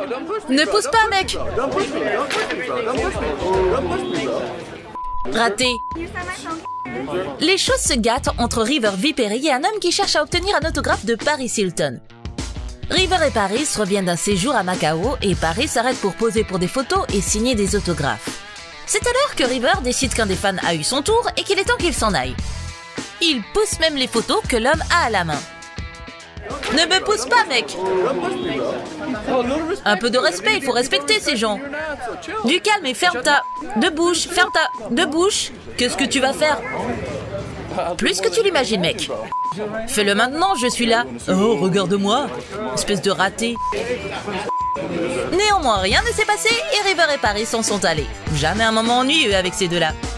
Ne pousse pas, mec. Raté. Les choses se gâtent entre River Viperi et un homme qui cherche à obtenir un autographe de Paris Hilton. River et Paris reviennent d'un séjour à Macao et Paris s'arrête pour poser pour des photos et signer des autographes. C'est alors que River décide qu'un des fans a eu son tour et qu'il est temps qu'il s'en aille. Il pousse même les photos que l'homme a à la main. Ne me pousse pas, mec! Un peu de respect, il faut respecter ces gens. Du calme et ferme ta... De bouche, ferme ta... De bouche. Qu'est-ce que tu vas faire? Plus que tu l'imagines, mec. Fais-le maintenant, je suis là. Oh, regarde-moi. Espèce de raté. Néanmoins, rien ne s'est passé et River et Paris s'en sont allés. Jamais un moment ennuyeux avec ces deux-là.